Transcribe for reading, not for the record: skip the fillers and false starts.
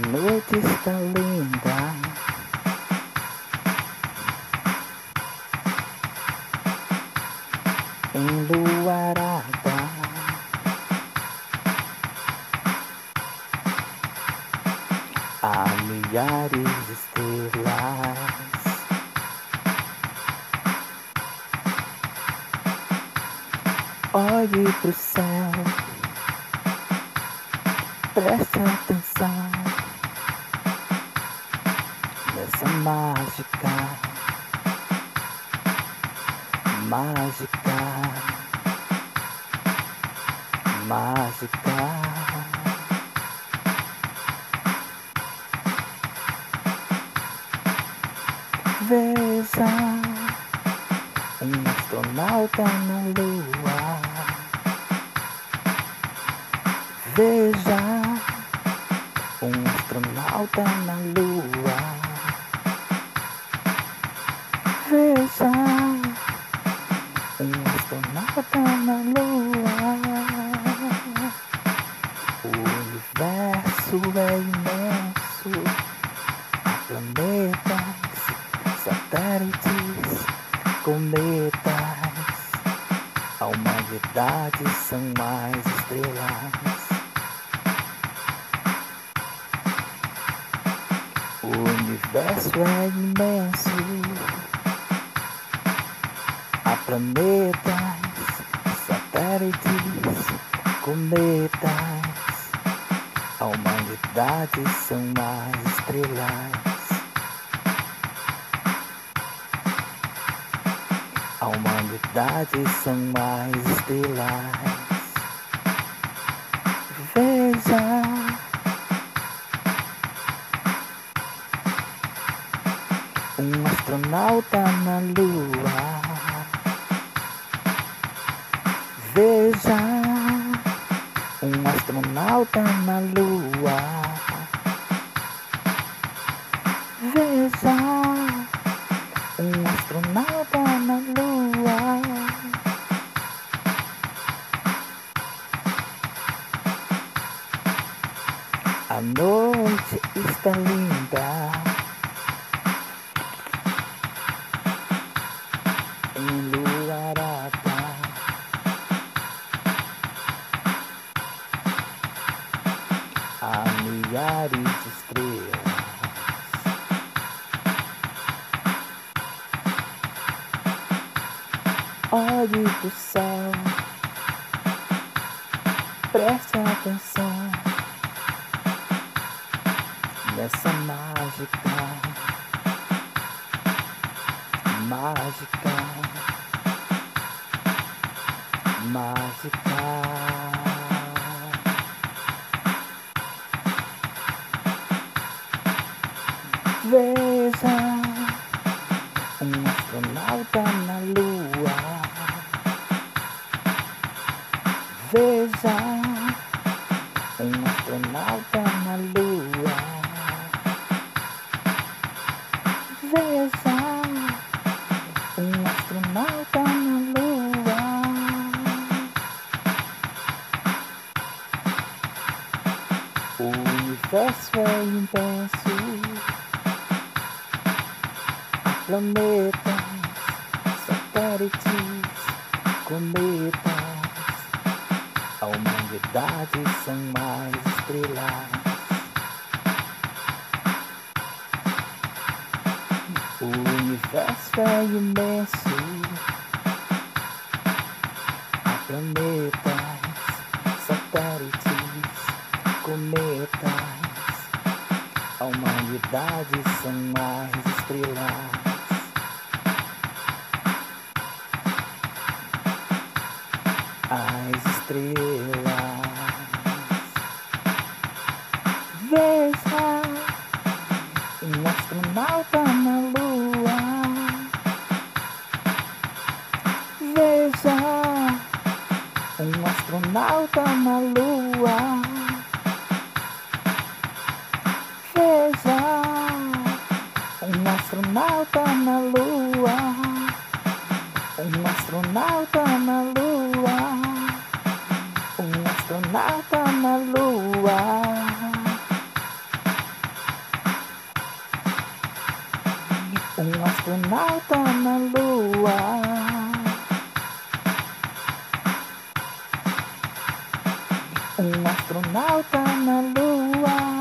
noite está linda, enluarada. Há milhares de estrelas. Olhe pro céu, preste atenção nessa mágica, mágica, mágica. Veja astronauta na lua. Veja astronauta na lua. Veja astronauta na lua. O universo é imenso, há planetas, satélites, cometas. A humanidade são mais estrelas. O universo é imenso, há planetas, satélites, cometas. A humanidade são mais estrelas. A humanidade são mais estrelas. Veja astronauta na lua. Veja astronauta na lua. Veja astronauta na lua. A noite está linda, enluarada. Há milhares de estrelas. Olhe pro céu, preste atenção nessa mágica, mágica, mágica. Veja astronauta na lua. Veja astronauta na lua. Veja astronauta na lua. O universo é imenso, planetas, satélites, cometas. A humanidade são mais estrelas. O universo é imenso, há planetas, satélites, cometas. A humanidade são mais estrelas. As estrelas. Veja astronauta na lua. Veja astronauta na lua. Veja astronauta na lua. Astronauta na lua. astronauta na lua. Um astronauta na lua. Um astronauta na lua.